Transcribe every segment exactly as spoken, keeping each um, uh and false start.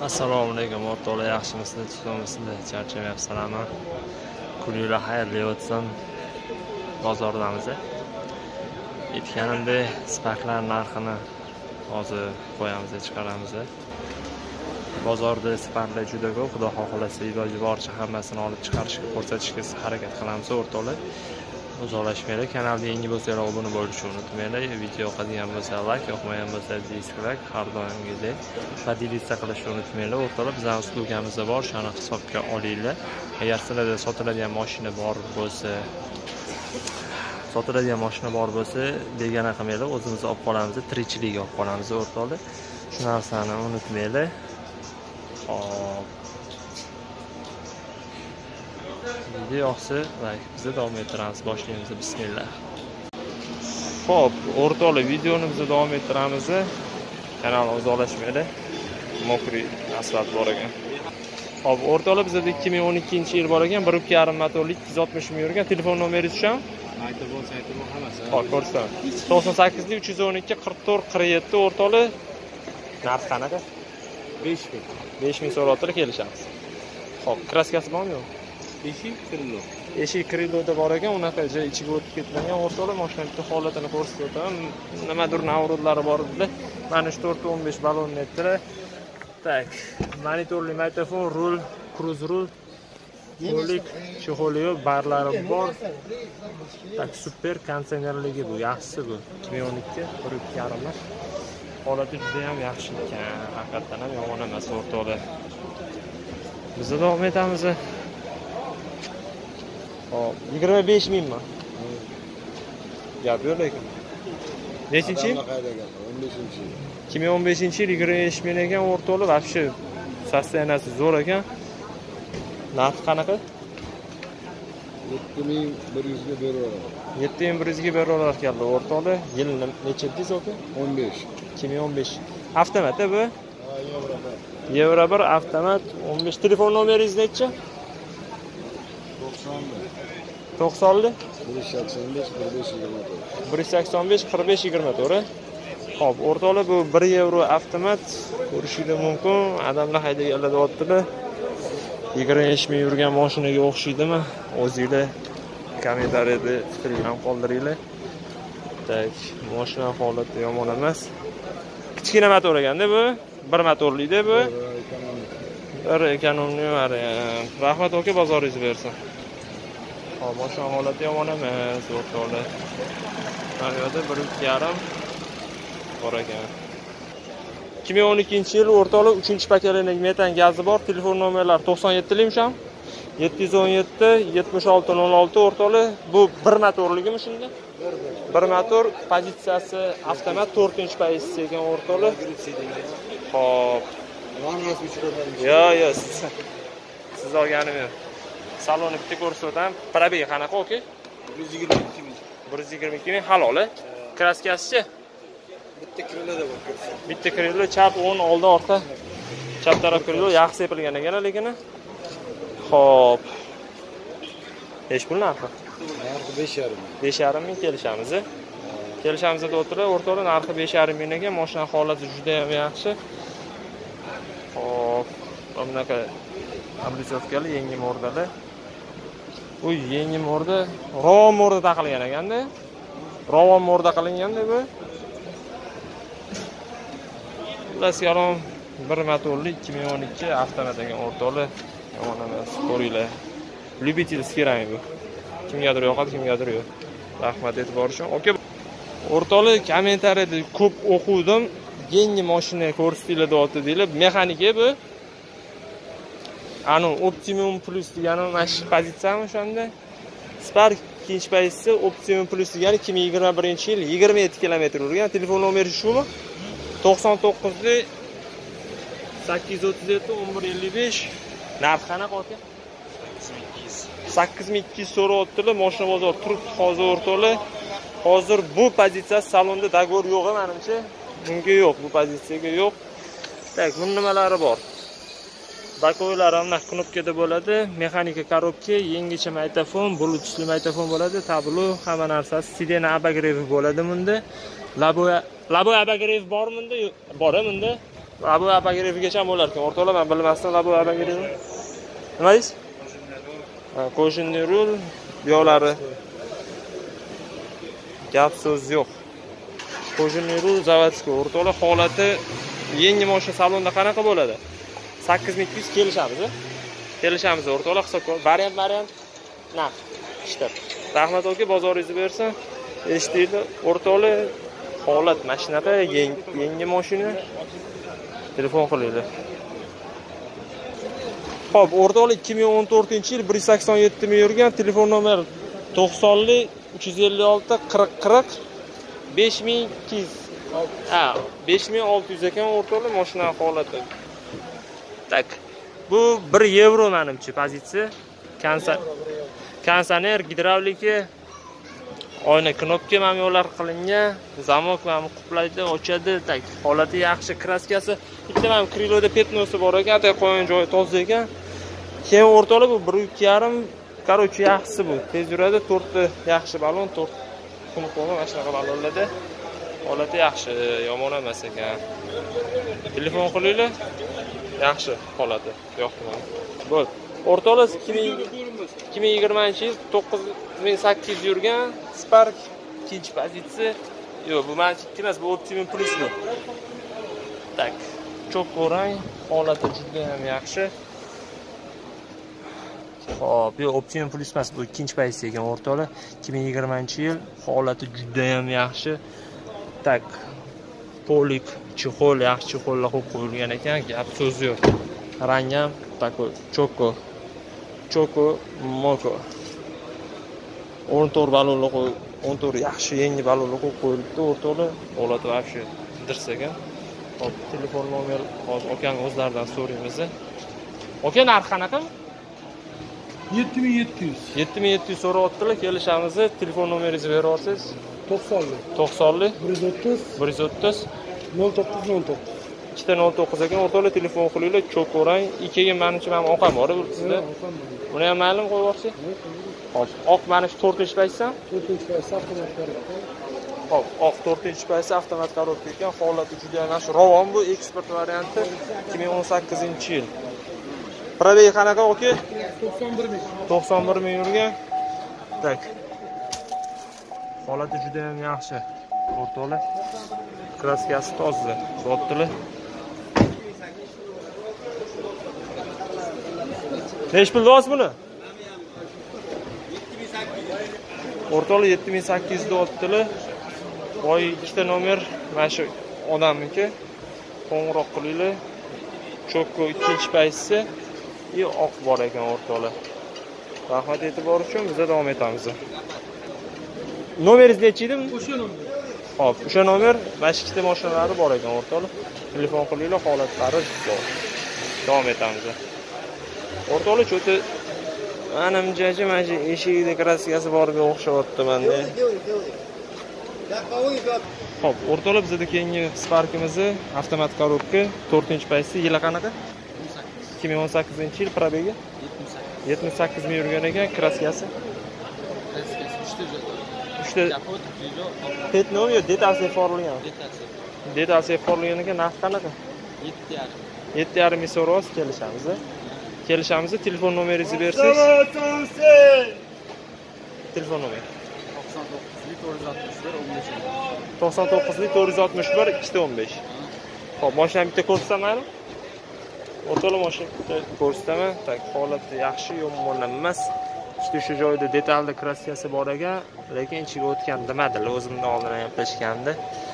Assalomu alaykum o'rtoqlar, yaxshimisizlar, tutamisizlar, charchamayapsizlarmi? Kuninglar xayrli o'tsin. Bozordamiz. Aytganimdek, Sparklar narxini hozir qo'yamiz, chiqaramiz. Bozorda Sparklar juda ko'p, xudo xohlasa iloji boricha hammasini olib chiqarishga, ko'rsatishga harakat qilamiz o'rtoqlar. Uzoqlashmanglar, kanalga yangi bo'lsangiz obuna bo'lishni unutmanglar. Video yoqadigan bo'lsa like, yoqmagan bo'lsa dislike, har doimgidek podelitsiya qilishni unutmanglar o'rtoqlar. Bizning uslubimiz bor, shuni hisobga olinglar. Agar sizlarda sotiladigan mashina bor bo'lsa, sotiladigan mashina bor bo'lsa, begona qilmanglar, o'zimiz olib qolamiz, tirikchilik olib qolamiz o'rtoqlar. Shu narsani unutmanglar. Hop. Video yoqsa, like, bizni davom ettiramiz, boshlaymiz, bismillah. Xo'p, o'rtoqlar, videoni biz davom ettiramiz. Kanal uzoqlashmaydi. Mokriy asfalt bor ekan. Xo'p, o'rtoqlar, bizda ikki ming o'n ikkinchi yil bor ekan, bir nuqta besh motorli ikki yuz oltmish ming yurgan. Telefon nomeringiz shu? Aytib bo'lsa, aytib bo'l hammasi. Xo'p, ko'rsating. to'qson sakkiz uch yuz o'n ikki qirq to'rt qirq yetti o'rtoqlar. Narx qanaqa? besh ming. besh ming so'rotlar kelishamiz. Xo'p, kraskasi bormi? Eshik kirilo. Eshik kiriloda bor ekan, unaqa joy ichiga o'tib ketmagan o'rtoqlar, mashinaning holatini ko'rsatib o'taman. Nimadir navrudlari bor edi. Mana shu to'rt o'n besh ballonmetr. Tak, monitorli mikrofon, rul, kruz rul, qo'lik, chexoliyo, barlari bor. Tak, super konditsionerligi bu, yaxshisi bu. ikki ming o'n ikki, bir nuqta besh. Holati juda ham yaxshi ekan, haqiqatan ham yomon emas o'rtoqlar. Biz davom etamiz. Hop, yigirma besh mingmi? Gap yo'q lekin. Nechinchi? ikki ming o'n beshinchi yil yigirma besh ming ekan o'rtoqlar, вообще sostoyaniyasi zo'r ekan. Narx qanaqa? yetti ming bir yuz ga beraveradi. yetti ming bir yuz ga beraverar ekanlar o'rtoqlar. Yil necha dedingiz aka? o'n besh. ikki ming o'n besh. Avtomat bu? Ha, Yevropa. Yevro bir avtomat o'n besh. Telefon nomeringiz necha? to'qson bir yuz sakson besh qirq besh yigirma to'rt. bir yuz sakson besh qirq besh yigirma to'rt. Xo'p, o'rtoqlar, bu bir yevro avtomat ko'rishingiz mumkin. Adamlar haydaganlar deyaptilar. yigirma besh ming yurgan mashinaga o'xshaydimi? O'zingizlar kommentariyada fikringizni qoldiringlar. Tak, mashina holati yomon emas. Kichkina motor ekanda bu, bir motorli-da bu. Bir ekonomli variant. Rahmat aka, bozoringiz bersin. Hop, mashina holati yomon emas, o'rtoqlar. Mana yerda bir nuqta besh bor ekan. ikki ming o'n ikkinchi yil o'rtoqlar uchinchi pokoleniya metan gazi bor. Telefon nomerlari to'qson yettilikmi ham? yetti yuz o'n yetti yetmish olti nol olti o'rtoqlar. Bu bir motorligimi shunda? Bir motor, pozitsiyasi avtomat, to'rtinchi pozitsiya ekan o'rtoqlar. Hop. Yo, yo, siz olganim yo'q. Salonni bitta ko'rsatdim. Probeg qanaqa oka? bir yuz yigirma ikki ming. bir yuz yigirma ikki ming halol. Kraskasi-chi? Bitta krilo bor. Bitta krilo, chap o'ng, oldin, orqa. Chap taraf krilo yaxshi sepilgan ekan, lekin. Xo'p. Hech pul narxi? Narxi besh yarim ming. besh yarim ming kelishamiz. Kelishamiz deb o'tirib, o'rtoqlar, narxi besh yarim ming ekan. Mashina holati juda ham yaxshi. Xo'p. Bunaqa облицовкali yangi mordalar. Bu yangi morda, ravon morda taqilgan ekanda. Ravon morda qilinganda bu. Plus yarim bir motorli ikki ming o'n ikki avtomat ekan o'rtoqlar. Yomon emas, ko'ringlar. Любительский rang bu. Kimgadir yoqadi, kimgadir yo'q. Rahmat e'tibor uchun. Oka, o'rtoqlar, kommentariyada ko'p o'qidim. Yangi mashina ko'rsatinglar deyapti deylar. Mexanika bu. Anu Optimum Plus degani mana shu pozitsiyami o'shanda? Spark ikkinchi pozitsiya, Optimum Plus degani ikki ming yigirma birinchi yil yigirma yetti kilometr yurgan. Telefon nomeri shumi? to'qson to'qqiz sakkiz yuz o'ttiz yetti o'n bir ellik besh. Narx qanaqa aka? sakkiz ming ikki yuz so'rayaptilar. Mashina bozor turibdi hozir o'rtoqlar. Hozir bu pozitsiya salonda dogovor yo'q, menimcha. Bunga yo'q, bu pozitsiyaga yo'q. Tak, buni nimalari bor? Bakoylar ham knopkada bo'ladi, mexanika korobka, yangicha mikrofon, bluetoothli mikrofon bo'ladi, tablo, hamma narsasi, sidena abagrev bo'ladi bunda. Laboya, laboya abagrev bormi bunda? Bor bunda. Labu apagrefigacha ham bo'lar ekan. O'rtoqlar, men bilmasdim Labu apagrefi. Nima deysiz? Ha, qo'shinli rul, yo'lari. Gap so'z yo'q. Qo'shinli rul zavodskiy. O'rtoqlar, holati yangi mashina salonda qanaqa bo'ladi? sakkiz ming ikki yuz kelishamiz, a? Kelishamiz o'rtoqlar, hisobga. Variant, variant. Naq. Ishtir. Rahmat aka, bozoringizni bersin. Eshitdinglar, o'rtoqlar, holat mashinada yangi mashina. Telefon qilinglar. Xo'p, o'rtoqlar, ikki ming o'n to'rtinchi yil bir yuz sakson yetti ming yurgan, telefon nomer to'qsonli uch yuz ellik olti qirq qirq besh ming ikki yuz. Ha, besh ming olti yuz ekan o'rtoqlar mashina holati. Tak. Bu bir yevro menimcha pozitsiya. Kansa Kansaner, gidravliki, oyna knopka ham yo'llar qilingan, zamok ham quplaydi, ochadi, tak. Holati yaxshi, kraskasi, bitta ham kriloda petnosi bor ekan, atay qo'ygan joyi toza ekan. Keyin o'rtoqlar bu bir ikki yarim, короче, yaxshisi bu. Tez yuradi, to'rtta yaxshi balon, to'rt qum qo'ygan mana shunaqa balonlarda. Holati yaxshi, yomon emas ekan. Telefon qilinglar. Yaxshi holati, yo'qmi? Bo'l. O'rtoqlar ikki ming yigirmanchi yil to'qqiz ming sakkiz yuz yurgan Spark ikkinchi pozitsiya. Yo'q, bu menga ikki emas, bu Optimum Plus bu. Tak. Cho'q rang, holati juda ham yaxshi. Xo'p, bu Optimum Plus emas, bu ikkinchi pozitsiya ekan o'rtoqlar. ikki ming yigirmanchi yil holati juda ham yaxshi. Tak. Polik chexol, yaxshi chexollar qo'yib qo'yilgan ekan, gap so'z yo'q. Rang ham takoy, cho'ko. Cho'ko, moko. o'n to'rt balonlar qo'yib, o'n to'rt yaxshi yangi balonlar qo'yib qo'yilibdi o'rtoqlar. Holati вообще dirsa ekan. Hop, telefon nomer hozir akaning o'zlaridan so'raymiz. Aka, narx qanaqa? yetti ming yetti yuz. yetti ming yetti yuz so'rayaptilar, kelishamiz. Telefon nomeringizni berib yuborsangiz. to'qsonli. to'qsonli bir yuz o'ttiz. bir yuz o'ttiz. nol to'qqiz nol to'qqiz. ikkita nol to'qqiz ekan o'rtoqlar, telefon qilinglar. Cho'qorang. ikkiga menimcha men oqam bor sizda. Buni ham ma'lum qo'yib yuborsiz. Hop, oq mana shu to'rtinchi paysam. to'rtinchi paysa avtomat ko'radi. Hop, oq to'rtinchi paysa avtomat ko'radi ekan. Holati juda ham yaxshi. Ravon bu eksport varianti ikki ming o'n sakkizinchi yil. Probeg qanaqa aka? to'qson bir ming. to'qson bir ming yurgan. Tak. Holati juda ham yaxshi. O'rtoqlar. Kraskasi toza. Zotdilar. Nech pul do'st buni? O'rtoqlar yetti ming sakkiz yuz oltilar. Voy ikkita nomer mana shu odamniki. Qo'ng'iroq qilinglar. Cho'kko ikkinchi paysisi и oq bor ekan o'rtoqlar. Rahmat e'tibor uchun biz davom etamiz. Nomeringiz nechi edi? O'sha nomer. Hop, o'sha nomer mana shu ikkita mashinalari bor ekan o'rtoqlar. Telefon qilinglar, holatlari bor. Davom etamiz. O'rtoqlar cho'ti menimcha mana shu eshigida kraskasi borga o'xshayapti menda. Hop, o'rtoqlar bizda keyingi Sparkimizni avtomat korobka to'rtinchi paysi yili qanaqa? ikki ming o'n sakkizinchi yil probegi yetmish sakkiz ming yurgan ekan, kraskasi. uchta petnom yo detalsiz forilgan. Detalsiz forilgan ekan, narx qanaqa? yetti yarim ming so'raysiz, kelishamiz. Kelishamiz, telefon nomeringizni bersangiz. Telefon nomeri to'qson to'qqiz to'rt yuz oltmish bir ikkita o'n besh. Xo'p, mashinani bitta ko'rsatamaymi? O'rtoqlar, mashina bitta ko'rsataman. Tak, holati yaxshi, yomon emas. Ishda shu joyda detalli kraskasi bor ekan, lekin ichiga o'tgan demadilar, o'zimdan oldin gaplashganda.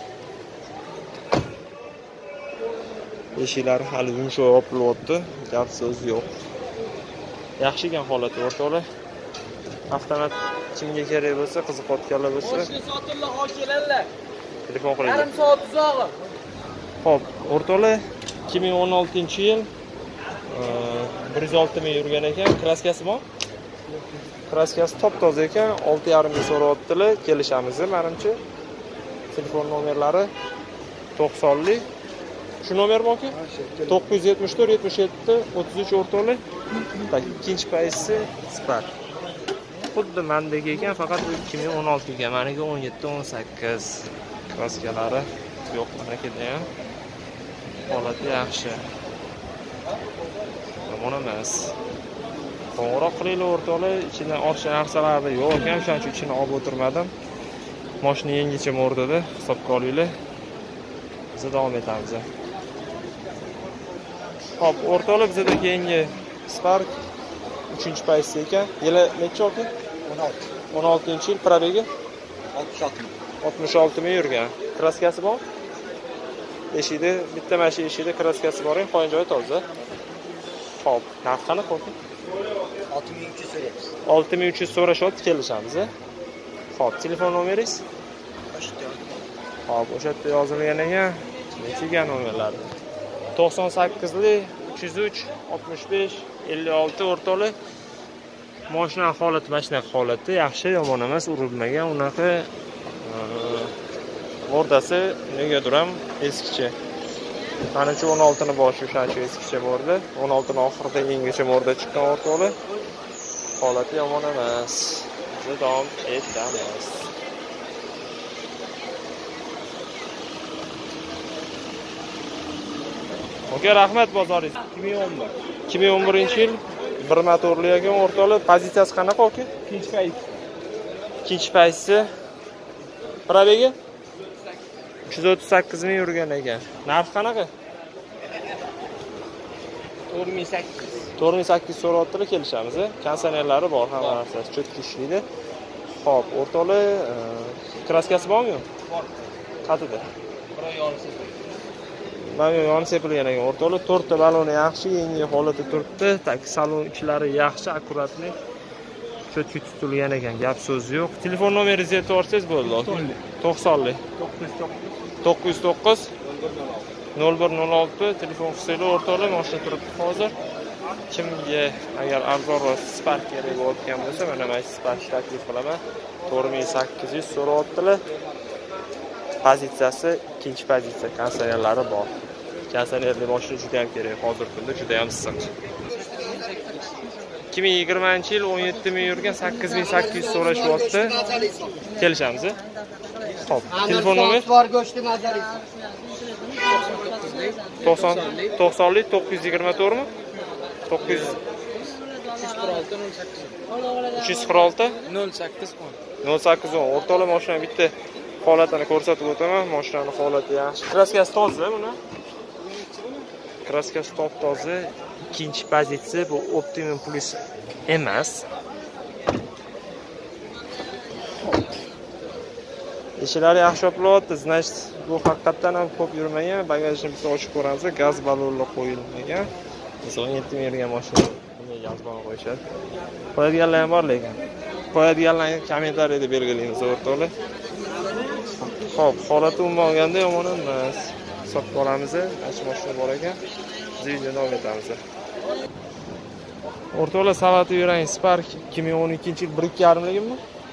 Eshiklari hali yumshoq yopilyapti, gap so'z yo'q. Yaxshi ekan holati o'rtoqlar. Avtomat kimga kerak bo'lsa, qiziqayotganlar bo'lsa, mashina sotillar, hol kelinglar. telefon qiling. Yarim soat uzog'i. Xo'p, o'rtoqlar, ikki ming o'n oltinchi yil bir yuz olti ming yurgan ekan, kraskasi bor. Kraskasi top-toza ekan, olti yarim ming so'rayaptilar, kelishamiz menimcha. Telefon nomerlari to'qsonli. Shu nomer borki? to'qqiz yuz yetmish to'rt yetmish yetti o'ttiz uch o'rtoqlar. Tak, ikkinchi paysi Spark. Xuddi mendagi ekan, faqat bu ikki ming o'n olti ga, meniki o'n yetti o'n sakkiz. Kraskalari yo'q menakida ham. Holati yaxshi. Yomon emas. Qo'ng'iroq qilinglar o'rtoqlar, ichidan ortiqcha narsalarni yo'q ekan, shuning uchun ichini olib o'tirmadim. Mashina yangicha mo'rdada, hisobga olinglar. Biz davom etamiz. Hop, o'rtoqlar bizda keyingi Spark uchinchi paysi ekan. Yili necha olti? o'n olti. o'n oltinchi yil probegi oltmish olti ming. oltmish olti ming yurgan. Kraskasi bor? Eshikda, bitta mashina eshikda kraskasi bor, qo'yin joyi toza. Hop, narx qanaqa qo'ydi? olti ming uch yuz so'raymiz. olti ming uch yuz so'rashyapti, kelishamiz. Hop, telefon nomeringiz? Hop, o'sha yerda yozilgan ekan. Nechiga nomerlar? to'qson sakkizlik uch yuz uch oltmish besh ellik olti o'rtoqlar. Mashina holati, mashina holati yaxshi, yomon emas, urilmagan, unaqa o'rdasi negadir ham eskicha. Qanacha o'n olti ni boshi o'shancha eskicha bordi. o'n olti ni oxirida yangicha morda chiqqan o'rtoqlar. Holati yomon emas. Biz davom etamiz. Oka, rahmat bozoringiz. ikki ming o'n bir. ikki ming o'n birinchi yil bir motorli ekan o'rtoqlar. Pozitsiyasi qanaqa oka? Ikkinchi payt. Ikkinchi paysi. Probegi uch yuz o'ttiz sakkiz ming yurgan ekan. Narx qanaqa? to'rt ming sakkiz. to'rt ming sakkiz yuz so'rayaptilar, kelishamiz. Kondisionerlari bor, hamma narsasi cho'tki ishlaydi. Xo'p, o'rtoqlar, kraskasi bormi? Bor. Qatida. Biroq yorisi. Mana yonib sepilgan ekan o'rtoqlar. to'rtta baloni yaxshi, yangi holati turibdi. Tak salon ichlari yaxshi, akkuratli. Cho'tki tutilgan ekan, gap so'z yo'q. Telefon nomeringizni aytib o'tsangiz bo'ldi. to'qsonlik to'qqiz yuz to'qqiz nol bir nol olti telefon qilsanglar o'rtoqlar, mashina turibdi hozir. Kimga agar arzonroq Spark kerak bo'lgan bo'lsa, mana mana Spark taklif qilaman. to'rt ming sakkiz yuz so'rayaptilar. Pozitsiyasi ikkinchi pozitsiya, kondisionerlari bor. Kondisionerli mashina juda ham kerak, hozirgi kunda juda ham issiq. ikki ming yigirmanchi yil o'n yetti ming yurgan, sakkiz ming sakkiz yuz so'rashyapti. Kelishamiz. Xo'p, telefon nomer bor go'shti mazali. to'qson to'qsonlik to'qqiz yuz yigirma to'rt mi? to'qqiz yuz uch yuz qirq olti nol sakkiz o'n. nol sakkiz o'n. O'rtoqlar, mashina bitta holatini ko'rsatib o'taman. Mashinaning holati yaxshi. Kraskasi toza buni. Kraskasi top-toza. Ikkinchi pozitsiya, bu Optimum Plus emas. Eshiklari yaxshi yopilyapti. Значит, bu haqiqatdan ham ko'p yurmagan. Bagajni bitta ochib ko'ramiz. Gaz ballonlar qo'yilmagan. Masalan, o'n yetti ming yurgan mashina. Bunga gaz ballon qo'yishadi. Qo'yadiganlar ham bor lekin. Qo'yadiganlarni kommentariyada belgilaymiz o'rtoqlar. Xo'p, holati umuman olganda yomon emas. Hisobga olamiz. Acha mashina bor ekan. Videoni davom etamiz. O'rtoqlar, salati yurang Spark ikki ming o'n ikkinchi yil bir ikki yarim ligimi?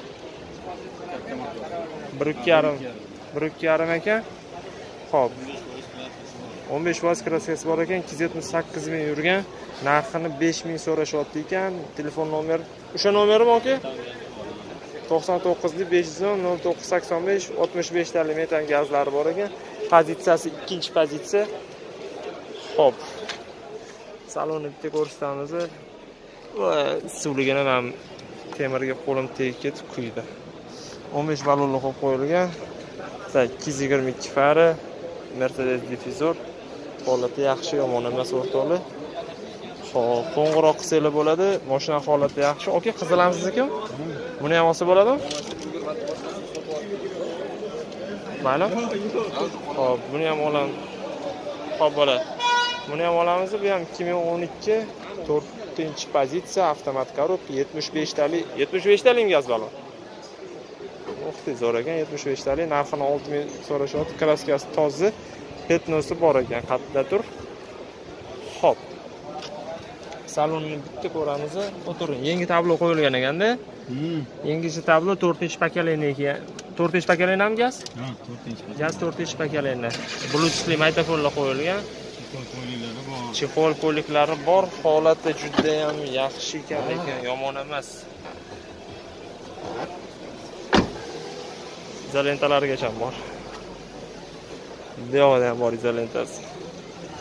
bir ikki yarim. bir ikki yarim ekan. Xo'p. o'n besh foiz kraskasi bor ekan, ikki yuz yetmish sakkiz ming yurgan. Narxini besh ming so'rashyapti ekan. Telefon nomer, o'sha nomerimi aka? to'qson to'qqizlik besh yuz o'n nol to'qqiz sakson besh oltmish besh talik metan gazlari bor ekan. Pozitsiyasi ikkinchi pozitsiya. Xo'p. Salonni bitta ko'rsatamiz. Va suvligini ham temirga qo'lim tegib ketib kuydi. o'n besh ballonli qo'yib qo'yilgan. ikki yuz yigirma ikki fari, Mercedes difuzor. Holati yaxshi, yomon emas o'rtoqlar. Xo'p, qo'ng'iroq qilsanglar bo'ladi. Mashina holati yaxshi. Oka, qizilamsiz-ku? Buni ham olsa bo'ladimi? Mayli. Xo'p, buni ham olam. Xo'p, bo'ladi. Buni ham olamiz. Bu ham ikki ming o'n ikki to'rtinchi pozitsiya, avtomat korobka, yetmish besh talik, yetmish besh talik gaz ballon. O'xti zo'r ekan, yetmish besh talik, narxini olti ming so'rashyapti. Kraskasi toza, petnosi bor ekan, qatda tur. Xo'p. Salonni bitta ko'ramiz. O'tiring. Yangi tablo qo'yilgan ekanda. Yangicha tablo to'rtinchi pokoleniyga. to'rtinchi pokoleniya ham gaz? Ha, to'rtinchi. Gaz to'rtinchi pokoleniya. Bluetoothli magnitofonlar qo'yilgan. Qo'yliklari bor. Chexol ko'liklari bor. Holati juda ham yaxshi ekan, lekin yomon emas. Izolentalarigacha bor. Devoda ham bor izolentasi.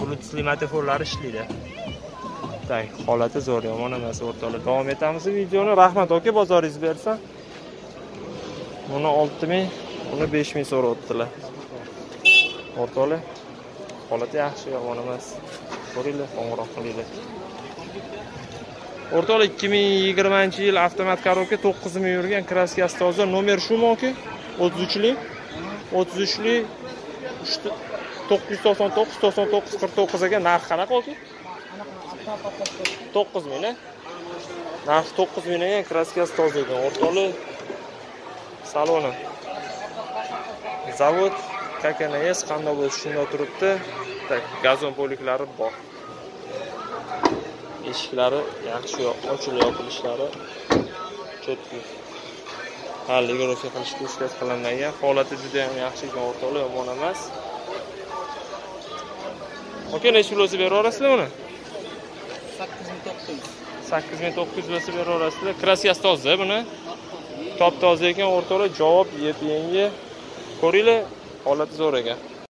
bluetooth matoforlari ishlaydi. Tak, holati zo'r, yomon emas o'rtoqlar. Davom etamiz videoni. Rahmat aka, bozoringiz bersa. Buni olti ming, buni besh ming so'rayaptilar. O'rtoqlar, holati yaxshi, yomon emas. Ko'ringlar, qo'ng'iroq qilinglar. O'rtoqlar, ikki ming yigirmanchi yil avtomat korobka to'qqiz ming yurgan kraskasi toza. Nomer shumi aka? o'ttiz uchlik. o'ttiz uchlik to'qqiz yuz to'qson to'qqiz to'qson to'qqiz qirq to'qqiz ga narx qanaqa aka? to'qqiz ming, a? Narx to'qqiz ming ekan, kraskasi toza ekan. O'rtoqlar, saloni. Zavod K K N S qanday bo'lsa shunday turibdi. Tak, gazon poliklari bor. Eshiklari yaxshi, ochilib yopilishlari cho'tki. Kalligrafiya qilishga uskaz qilinmagan. Holati juda ham yaxshi ekan o'rtoqlar, yomon emas. Aka, necha pulga beraverasizlar uni? sakkiz ming to'qqiz yuz. sakkiz ming to'qqiz yuz bo'lsa beraverasizlar. Kraskasi toza buni. Top toza ekan o'rtoqlar, javob yep yangi. Ko'ringlar, holati zo'r ekan.